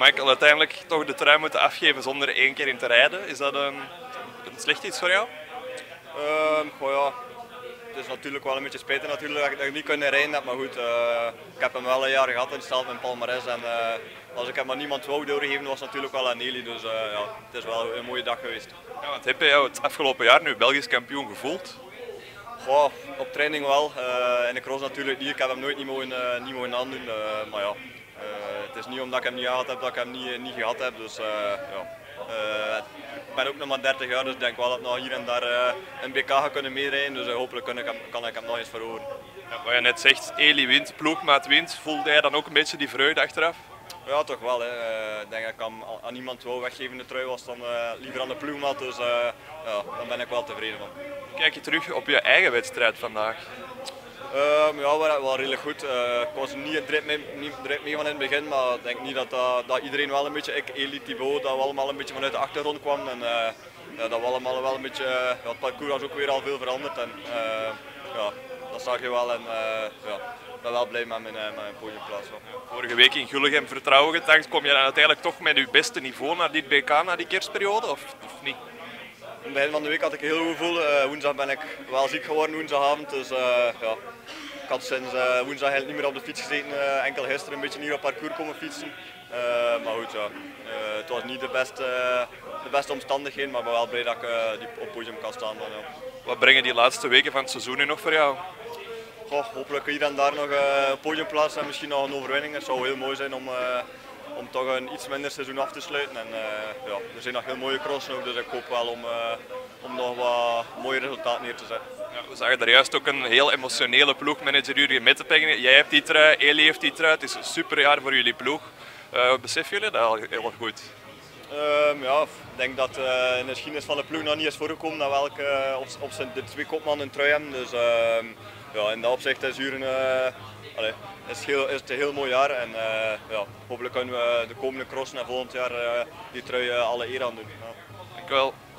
Michael, uiteindelijk toch de trui moeten afgeven zonder één keer in te rijden. Is dat een slecht iets voor jou? Goh, ja. Het is natuurlijk wel een beetje spijtig natuurlijk dat ik niet kunnen rijden heb, maar goed, ik heb hem wel een jaar gehad in stelt met palmares en als ik hem maar niemand wou doorgeven was het natuurlijk wel aan Eli, dus ja, het is wel een mooie dag geweest. Ja, wat heb je jou het afgelopen jaar nu Belgisch kampioen gevoeld? Goh, op training wel, in de cross natuurlijk niet, ik heb hem nooit niet mogen aandoen, maar ja, het is niet omdat ik hem niet gehad heb dat ik hem niet gehad heb, dus ja. Ik ben ook nog maar 30 jaar, dus ik denk wel dat ik nog hier en daar een BK ga kunnen meerijden. Dus hopelijk kan ik hem nog eens veroveren. Ja, wat je net zegt, Eli wint, ploegmaat wint. Voelde jij dan ook een beetje die vreugde achteraf? Ja, toch wel. Hè. Ik denk dat ik aan niemand wou weggeven de trui was dan liever aan de ploegmaat. Dus ja, daar ben ik wel tevreden van. Kijk je terug op je eigen wedstrijd vandaag? Ja, wel redelijk goed. Ik was niet direct mee van in het begin, maar ik denk niet dat iedereen wel een beetje, Eli, Thibaut, dat we allemaal een beetje vanuit de achtergrond kwam. En ja, dat we allemaal wel een beetje, ja, het parcours was ook weer al veel veranderd. En ja, dat zag je wel en ja, ik ben wel blij met mijn podiumplaats. Vorige week in Gullegem vertrouwen getankt, kom je dan uiteindelijk toch met je beste niveau naar dit BK, naar die kerstperiode, of niet? In het begin van de week had ik een heel goed gevoel. Woensdag ben ik wel ziek geworden, woensdagavond. Dus ja, ik had sinds woensdag eigenlijk niet meer op de fiets gezeten. Enkel gisteren een beetje hier op parcours komen fietsen. Maar goed, ja. Het was niet de beste omstandigheden, maar ik ben wel blij dat ik op het podium kan staan. Dan, ja. Wat brengen die laatste weken van het seizoen nu nog voor jou? Goh, hopelijk hier en daar nog een podiumplaats en misschien nog een overwinning. Het zou heel mooi zijn om toch een iets minder seizoen af te sluiten. En, ja, er zijn nog heel mooie crossen ook, dus ik hoop wel om nog wat mooie resultaten neer te zetten. Ja, we zagen daar juist ook een heel emotionele ploegmanager Jurgen Mettepengen. Jij hebt die trui, Eli heeft die trui. Het is een superjaar voor jullie ploeg. Beseffen jullie dat al heel goed? Ja, ik denk dat in de geschiedenis van de ploeg nog niet is voorgekomen dat we op de twee kopmannen een trui hebben. Dus ja, in dat opzicht is is het een heel mooi jaar en ja, hopelijk kunnen we de komende crossen en volgend jaar die trui alle eer aan doen. Ja. Dank u wel.